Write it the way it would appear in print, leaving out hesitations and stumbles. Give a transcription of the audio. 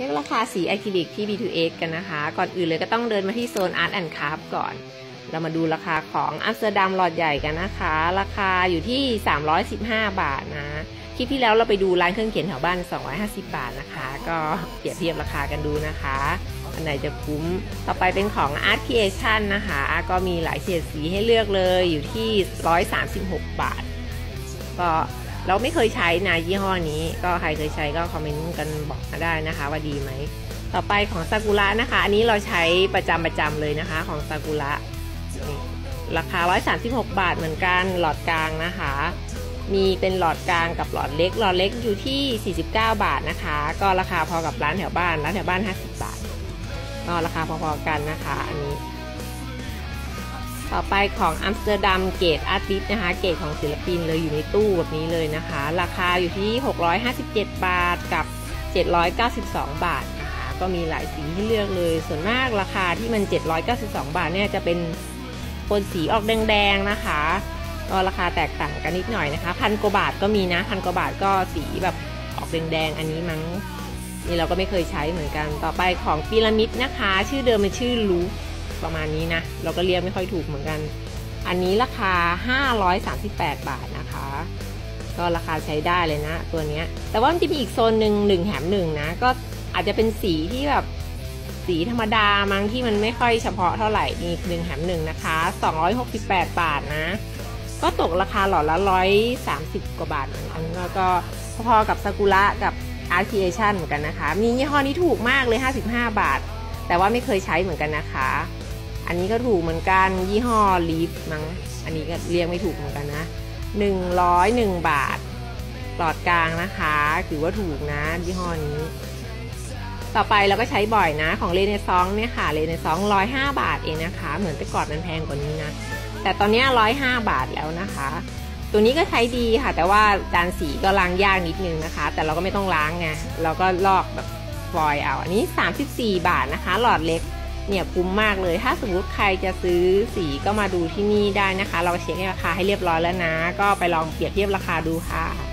ช็คราคาสีอะคริลิกที่ B2X กันนะคะก่อนอื่นเลยก็ต้องเดินมาที่โซน Art and Craft ก่อนเรามาดูราคาของอัมสเตอร์ดัมหลอดใหญ่กันนะคะราคาอยู่ที่315 บาทนะคลิปที่แล้วเราไปดูร้านเครื่องเขียนแถวบ้าน250 บาทนะคะก็เปรียบเทียบราคากันดูนะคะอันไหนจะคุ้มต่อไปเป็นของ Art Creation นะคะก็มีหลายเฉดสีให้เลือกเลยอยู่ที่136 บาทก็เราไม่เคยใช้นะยี่ห้อนี้ก็ใครเคยใช้ก็คอมเมนต์กันบอกมาได้นะคะว่าดีไหมต่อไปของซากุระนะคะอันนี้เราใช้ประจำเลยนะคะของซากุระราคา136 บาทเหมือนกันหลอดกลางนะคะมีเป็นหลอดกลางกับหลอดเล็กหลอดเล็กอยู่ที่49 บาทนะคะก็ราคาพอกับร้านแถวบ้าน50 บาทก็ราคาพอๆกันนะคะอันนี้ต่อไปของอัมสเตอร์ดัมเกรดอาร์ติสนะคะเกรดของศิลปินเลยอยู่ในตู้แบบนี้เลยนะคะราคาอยู่ที่657 บาทกับ792 บาทนะคะก็มีหลายสีให้เลือกเลยส่วนมากราคาที่มัน792 บาทเนี่ยจะเป็นโทนสีออกแดงๆนะคะก็ราคาแตกต่างกันนิดหน่อยนะคะ1,000 กว่าบาทก็มีนะ1,000 กว่าบาทก็สีแบบออกแดงๆอันนี้มั้งนี่เราก็ไม่เคยใช้เหมือนกันต่อไปของพีระมิดนะคะชื่อเดิมเป็นชื่อลูประมาณนี้นะเราก็เรียกไม่ค่อยถูกเหมือนกันอันนี้ราคา538 บาทนะคะก็ราคาใช้ได้เลยนะตัวนี้แต่ว่ามันจะมีอีกโซนหนึ่ง1 แถม 1นะก็อาจจะเป็นสีที่แบบสีธรรมดามั้งที่มันไม่ค่อยเฉพาะเท่าไหร่มี1 แถม 1นะคะ268 บาทนะก็ตกราคาหลอดละ130 กว่าบาทเหมือนกันก็พอๆกับซากุระกับ Art Creation เหมือนกันนะคะมียี่ห้อนี้ถูกมากเลย55 บาทแต่ว่าไม่เคยใช้เหมือนกันนะคะอันนี้ก็ถูกเหมือนกันยี่ห้อลีฟมั้งอันนี้ก็เรียกไม่ถูกเหมือนกันนะ101 บาทหลอดกลางนะคะถือว่าถูกนะยี่ห้อนี้ต่อไปเราก็ใช้บ่อยนะของเรเนซองส์เนี่ยค่ะเรเนซองส์105 บาทเองนะคะเหมือนแต่ก่อนมันแพงกว่านี้นะแต่ตอนนี้105 บาทแล้วนะคะตัวนี้ก็ใช้ดีค่ะแต่ว่าจานสีก็ล้างยากนิดนึงนะคะแต่เราก็ไม่ต้องล้างไงเราก็ลอกแบบฟอยล์เอาอันนี้34 บาทนะคะหลอดเล็กเนี่ยคุ้มมากเลยถ้าสมมติใครจะซื้อสีก็มาดูที่นี่ได้นะคะเราเช็คราคาให้เรียบร้อยแล้วนะก็ไปลองเปรียบเทียบราคาดูค่ะ